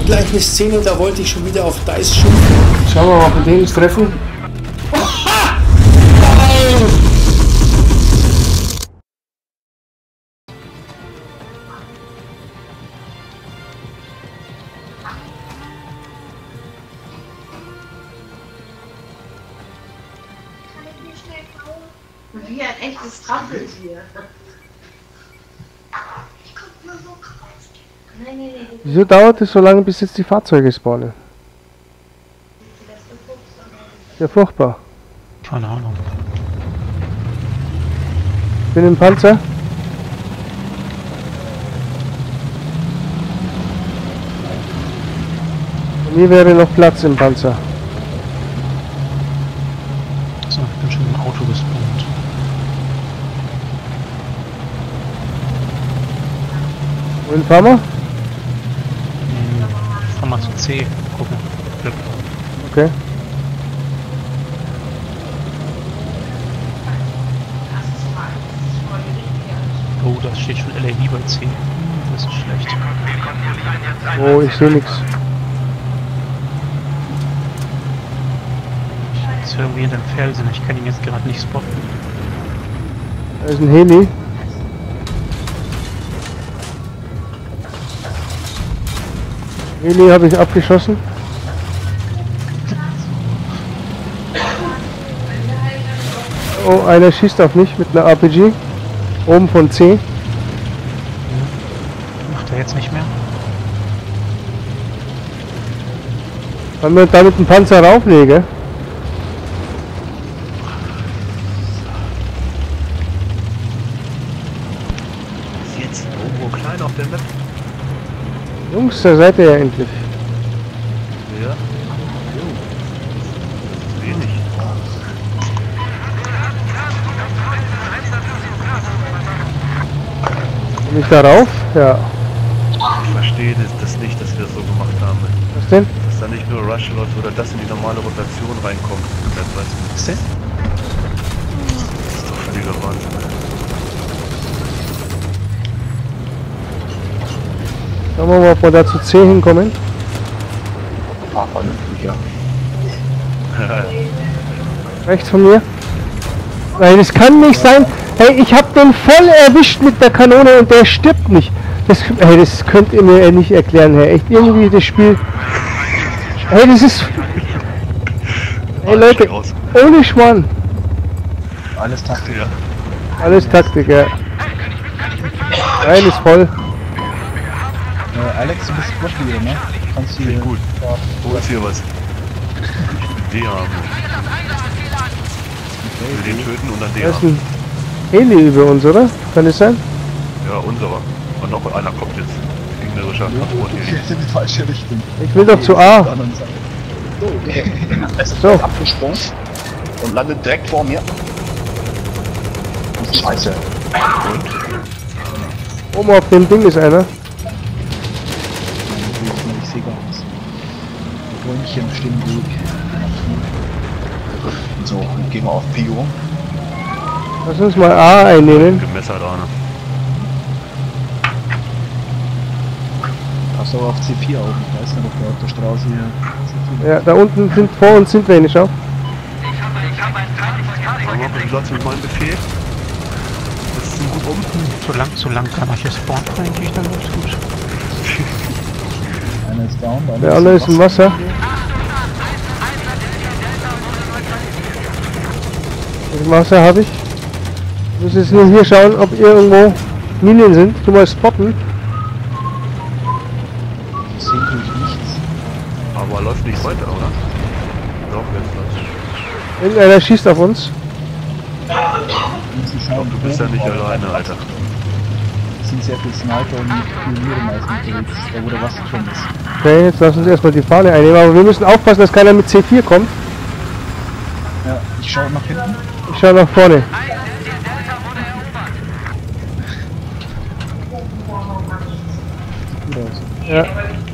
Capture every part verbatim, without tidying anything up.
gleich eine Szene, da wollte ich schon wieder auf Dice schimpfen. Schauen wir mal, ob wir den treffen. Wie ein echtes Trampeltier. Wieso dauert es so lange, bis jetzt die Fahrzeuge spawnen? Ja, furchtbar. Keine Ahnung. Ich bin im Panzer. Bei mir wäre noch Platz im Panzer. So, ich bin schon im Auto gespawnt. Wohin fahren wir? Hm, fahren wir zu C. Gucken. Glück. Okay. Oh, da steht schon L A I bei C. Das ist schlecht. Oh, ich sehe nichts. Ich ist irgendwie hinterm Felsen. Ich kann ihn jetzt gerade nicht spotten. Da ist ein Heli. Heli habe ich abgeschossen. Oh, einer schießt auf mich mit einer R P G. Oben von C. Macht er jetzt nicht mehr? Wenn man damit einen Panzer rauflege. Ist jetzt irgendwo klein auf der Map? Jungs, da seid ihr ja endlich. Ja. Jo. Wenig. Komm ich da rauf? Ja. Ich verstehe das, das nicht, dass wir das so gemacht haben. Was denn? Dass da nicht nur Rush läuft oder das in die normale Rotation reinkommt. Das weißt du. Was denn? Das ist doch völliger Wahnsinn. Schauen wir mal, ob wir da zu C hinkommen. Ah, vernünftig, ja. Rechts von mir. Nein, das kann nicht sein. Hey, ich hab den voll erwischt mit der Kanone und der stirbt nicht. Das, hey, das könnt ihr mir nicht erklären, hey. Echt irgendwie das Spiel. Hey, das ist. Hey Leute, ohne Schmarrn. Alles Taktik. Ja. Alles Taktik, ja. Nein, ist voll. Äh, Alex, du bist Flottier, ne? Kannst du Sehr hier gut. Ja, Wo ist hier was? Ich will D haben. Ich will den töten und dann D Da ist haben. ein Heli über uns, oder? Kann es sein? Ja, unserer. Und noch einer kommt jetzt. Gegnerischer Transport hier. jetzt in die falsche Richtung. Ich will doch zu A. Auf der anderen Seite. So, okay. Es ist So. abgesprungen und landet direkt vor mir. Scheiße. Oben auf dem Ding ist einer. Ich sehe gar nichts. Bäumchen stehen im Weg. So, dann gehen wir auf Pio. Lass uns mal A einnehmen. Gemessert, Arne. Pass aber auf C vier auf. Ich weiß nicht, ob der auf der Straße hier. Ja, da unten sind vor uns sind welche, schau. Sag mal, wie läuft's mit meinem Befehl? Das ist ein gut um. So lang, so lang kann ich hier spawnen eigentlich, dann läuft's gut. Einer ist down, der Der andere ist im Wasser. Das Wasser habe ich. Ich muss jetzt nur hier schauen, ob irgendwo Minen sind. Du mal spotten. Ich sehe durch nichts. Aber läuft nicht weiter, oder? Doch, jetzt läuft's. Irgendeiner schießt auf uns. Ich glaube, Du bist ja nicht alleine, Alter. Es sind sehr viele Sniper und Pioniere meistens unterwegs, da wo der Wasser drin ist. Okay, jetzt lass uns erstmal die Fahne einnehmen. Aber wir müssen aufpassen, dass keiner mit C vier kommt. Ja, ich schaue nach hinten. Ich schau nach vorne. Gut aus. Ja,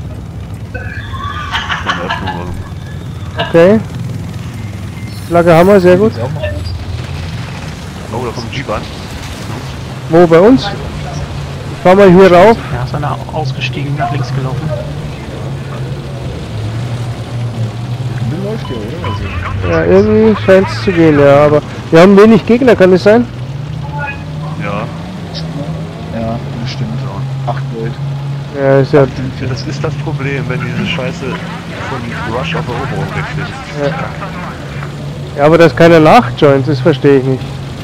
Dann Öffnung, also. okay. Flagge haben wir, sehr gut. Ist auch noch was? Oh, da kommt ein Jeep an. Wo, bei uns? Ich fahr mal hier rauf. Ja, ist einer ausgestiegen, nach links gelaufen. läuft ja, oder? Also, Ja, irgendwie scheint es zu gehen, ja, aber wir haben wenig Gegner, kann es sein? Ja. ja, das stimmt. acht Gold. Ja, ist ja. Ja, das ist das Problem, wenn diese Scheiße von Rush auf Eroberung wechselt. Ja. Ja, aber dass keiner nachjoint, das verstehe ich nicht.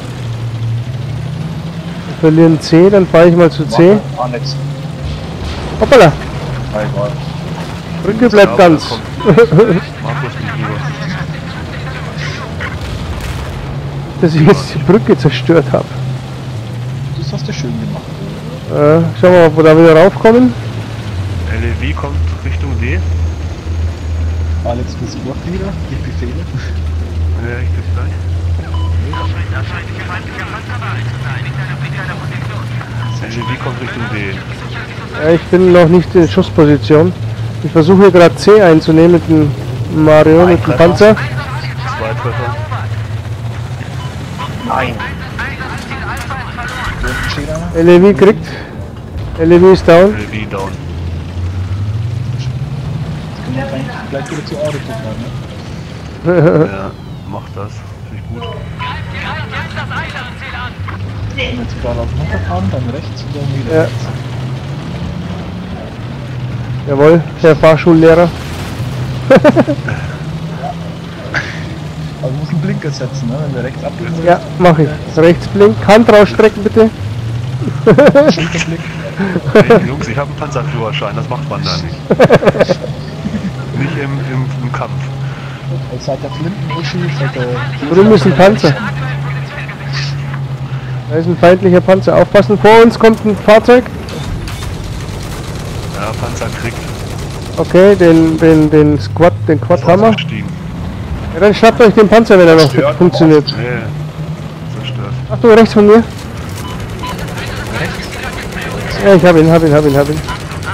Wir verlieren C, dann fahre ich mal zu C. Alex. Hoppala, Hi, Gott. Brücke bleibt ganz. Markus nicht rüber. Dass ich jetzt die Brücke zerstört habe. Das hast du schön gemacht. Äh, schauen wir mal, ob wir da wieder raufkommen. L E V kommt Richtung D. Alex, bist du auch wieder? Gib Befehle. Ja, ich bis gleich. L E V kommt Richtung D. Ja, ich bin noch nicht in Schussposition. Ich versuche hier gerade C einzunehmen mit dem Mario, mit dem Panzer. Zwei Treffer. Nein. Steht einer? L E V kriegt. L E V ist down. L E V down. Das können wir gleich, gleich wieder zu Auto gucken, ne? Ja, macht das. Finde ich gut. Wenn wir jetzt gerade auf runterfahren, dann rechts und dann wieder Ja. rechts. Jawohl, der Fahrschullehrer. Also muss einen Blinker setzen, ne? Wenn wir rechts abbiegen. Ja, mache ich. Rechts blink. Hand rausstrecken bitte. Schulterblick. Hey, Jungs, ich habe einen Panzerführerschein, das macht man da nicht. Nicht im, im, im Kampf. Seid der Flinten-Uschi, seid der... Drüben ist ein Panzer. Da ist ein feindlicher Panzer. Aufpassen, vor uns kommt ein Fahrzeug. Ja, Panzer kriegt. Okay, den, den, den Squad, den Quad haben wir. Ausgestiegen. Ja, dann schnappt euch den Panzer, wenn er noch Zerstört. funktioniert. Nee, zerstört. Achtung, rechts von mir. Ja, ich hab ihn, hab ihn, hab ihn, hab ihn.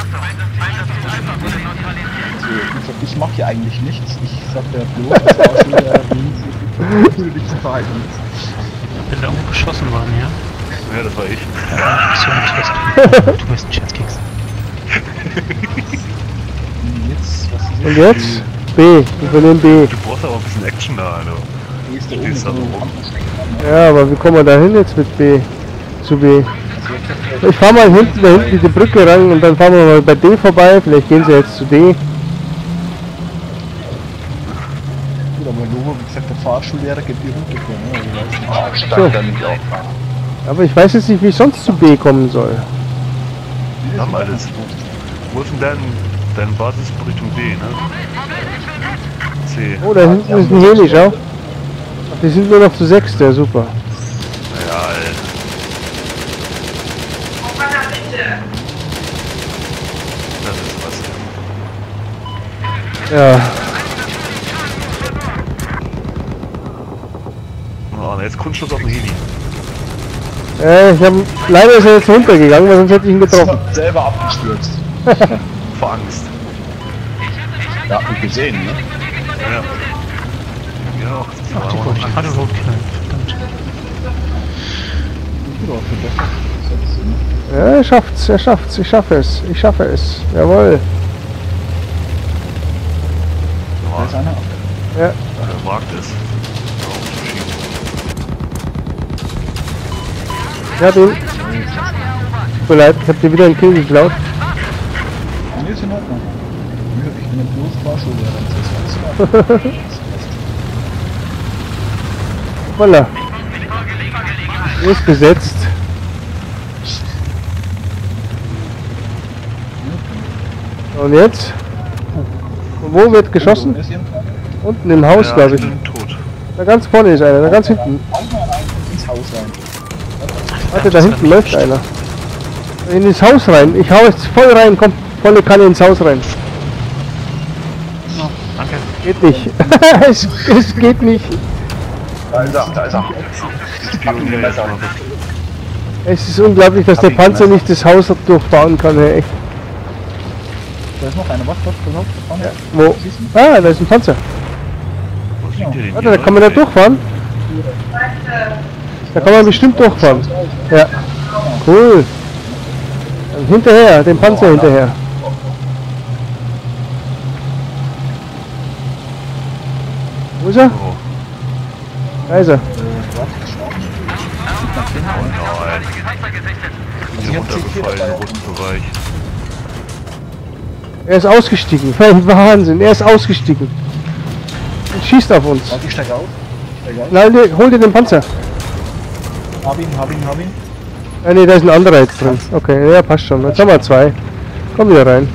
Also, ich, ich mache hier eigentlich nichts. Ich sag der Flo, das war schon der wie du dich zu verhalten ist. Wenn da oben geschossen worden, ja? Ja, das war ich. So ein Test. Du bist ein Scherzkeks. Jetzt, was ist Und jetzt? B. Wir verlieren B. Du brauchst aber ein bisschen Action da, Alter. Hier ist der Stehst da oben so rum. Ja, aber wie kommen wir da hin jetzt mit B? Zu B. Ich fahr mal hinten, da hinten die Brücke ran und dann fahren wir mal bei D vorbei. Vielleicht gehen sie jetzt zu D. Gut, aber Logo, wie gesagt, der Fahrschullehrer geht hier runter. Ne? So. Aber ich weiß jetzt nicht, wie ich sonst zu B kommen soll. Wir haben alles. Wo ist denn dein, dein Basis Richtung D, ne? C. Oh, da hinten ist ein Heli, schau. Ach, die sind nur noch zu sechs, der super. Ja, Alter. Das ist was. Ja. Oh, jetzt Kunstschluss auf den Heli. Äh, ich hab, leider ist er jetzt runtergegangen, weil sonst hätte ich ihn getroffen. Selber abgestürzt. Vor Angst. Ja, hab ich gesehen, ne? Ja. Ja, auch. Das Ach, die war wollte ich auch gerade Angst. rot knallen. Verdammt. Gut aufgebessert. Ja, er schafft's, er schafft's, ich schaffe es, ich schaffe es. Jawohl. Da ist einer. Ja, Er wagt es. ich hab ihn. Tut mir leid, ich hab dir wieder einen Kill geklaut. Nee, ist in Ordnung. Ich bin ja bloß Fahrschullehrer. Das ist Voila. Ist besetzt. Und jetzt? Und wo wird geschossen? Unten im Haus, Ja, glaube ich ich. bin tot. Da ganz vorne ist einer, da ganz hinten. ins Haus rein. Warte, da hinten läuft einer. In das Haus rein. Ich hau jetzt voll rein, komm, volle Kanne ins Haus rein. Danke. Geht nicht. es, es geht nicht. Da ist er, da ist er. Pionier jetzt mal. Es ist unglaublich, dass der Panzer nicht das Haus durchfahren kann, hey, echt. Da ist noch einer. Was, was, pass auf, da vorne. Wo? Ah, da ist ein Panzer. Wo sind die denn Warte, hier? da kann man da durchfahren. Da kann man bestimmt durchfahren. Ja. Cool. Dann hinterher, den Panzer hinterher. ist er? Oh, Da ist er. Äh, warte, schau. Nach dem oh Hauen. nein. Ich bin Ich hab C vier runtergefallen im dabei. roten Bereich. Er ist ausgestiegen. Wahnsinn, er ist ausgestiegen. Und schießt auf uns. Warte, ich steig auf. Ich steig auf. Nein, nee, hol dir den Panzer. Hab ihn, hab ihn, hab ihn. Ah, nee, da ist ein anderer jetzt drin. Okay, ja, passt schon. Jetzt haben wir zwei. Komm wieder rein.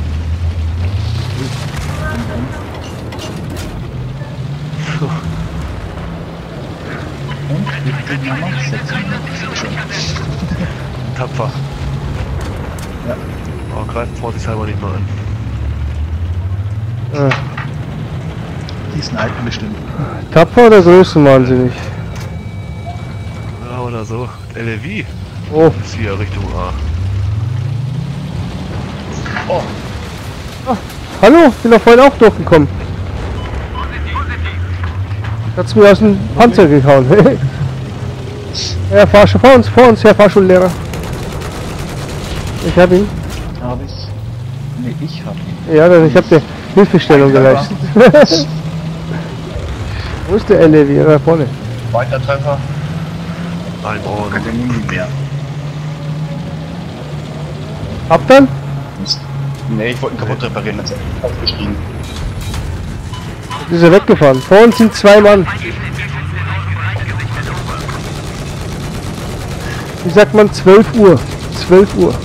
Und? Wie viel Gegner noch? sechshundert. Schön. Tapfer. Ja. Oh, greift vorsichtshalber nicht mal an. Ah, Diesen alten bestimmt. tapfer oder größenwahnsinnig? Ja, oder so. L L V Oh, ist hier Richtung A. Oh, hallo, bin doch vorhin auch durchgekommen. Hat's mir aus dem Panzer gehauen. Ja, fahr schon vor uns, vor uns, Herr Fahrschullehrer. Ich hab ihn. hab ich's. Nee, ich hab ihn. Ja, dann- ich hab dir Hilfestellung geleistet. Wo ist der L E V? Da vorne. Weiter Treffer. Ein Ohr. Der nie mehr. Ab dann? Mist. Nee, ich wollte ihn kaputt reparieren, jetzt aufgestiegen. Ist er weggefahren. Vor uns sind zwei Mann. Wie sagt man? zwölf Uhr. zwölf Uhr.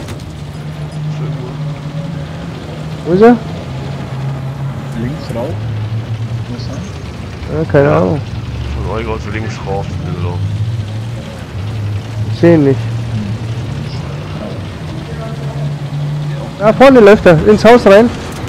Wo ist er? Links rauf. Muss sein. Ja, keine Ahnung. Von euch aus links rauf. So. Ich sehe ihn nicht. Da vorne läuft er. Ins Haus rein.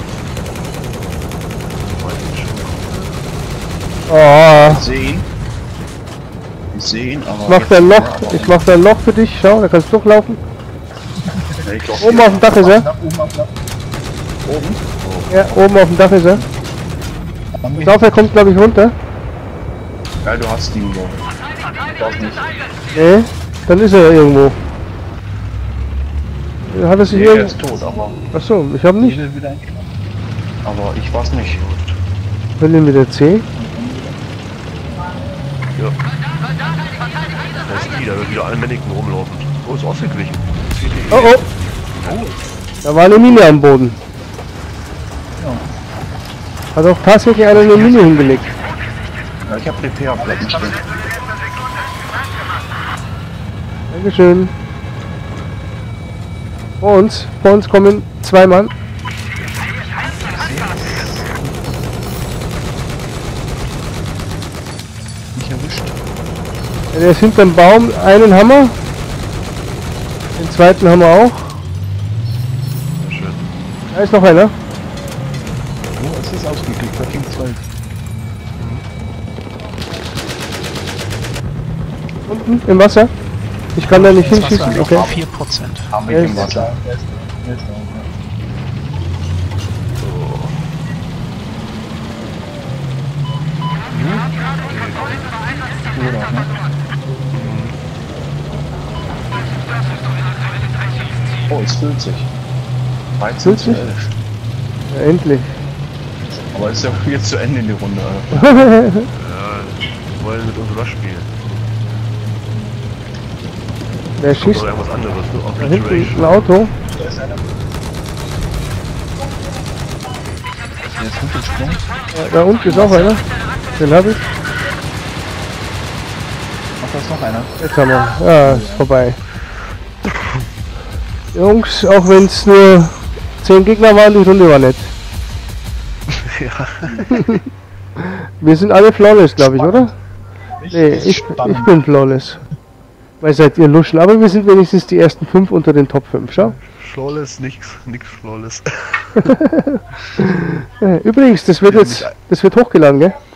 Oh, Ich seh ihn. Ich seh ihn, aber... ich mach da ein Loch. Ich mach da ein Loch für dich. Schau, da kannst du durchlaufen. Nee, ich glaub, Oben auf dem Dach ist er. Oben auf dem Dach. Oben? Ja, oben auf dem Dach ist er. Haben wir- Pass auf, er kommt glaube ich runter. Ja, du hast ihn, so. Du hast nicht. Nee, dann ist er irgendwo. Hat er sich Nee, er irgendwo... ist tot, aber... Achso, ich habe nicht. Wieder wieder eingeschlagen. Aber ich war's nicht. Will den wieder C? Ja. Da ist die, da wird wieder allmännigten rumlaufen. Oh, ist ausgeglichen. Oh oh! Da war eine Mine am Boden. Hat auch tatsächlich einer eine Mine hingelegt. Ja, ich hab Repair-Platten stehen. Dankeschön. Vor uns, vor uns kommen zwei Mann. Nicht erwischt. Der ist hinterm Baum. Einen haben wir. Den zweiten haben wir auch. Sehr schön. Da ist noch einer. Wo ist es ausgeklickt? Fucking zwölf. Unten im Wasser. Ich kann da nicht hinschießen. Okay. vier Prozent. Haben Er wir ist- im Wasser. Er ist- er ist da, ja. Oder, ne? Oh, es füllt sich. dreizehn Füllt zu sich? elf. Ja, endlich. Aber ist ja jetzt zu Ende in die Runde. Ja, wir wollen mit uns was spielen. Wer Kommt schießt? doch irgendwas anderes. So Da hinten Obliteration. ein Auto. Da ist einer. Der ist hochgesprungen. Ja, da unten ist auch einer. Den habe ich. Ach, da ist noch einer. Jetzt haben wir. Ja, ist vorbei. Jungs, auch wenn es nur zehn Gegner waren, die Runde war nett. Ja. Wir sind alle flawless, glaube ich, oder? Nee, ich, ich Spannend. bin flawless. Weil seid ihr Luschen, aber wir sind wenigstens die ersten fünf unter den Top fünf, schau. Flawless, nix, nix flawless. Äh, Übrigens, das wird Ja, jetzt, mit- das wird hochgeladen, gell?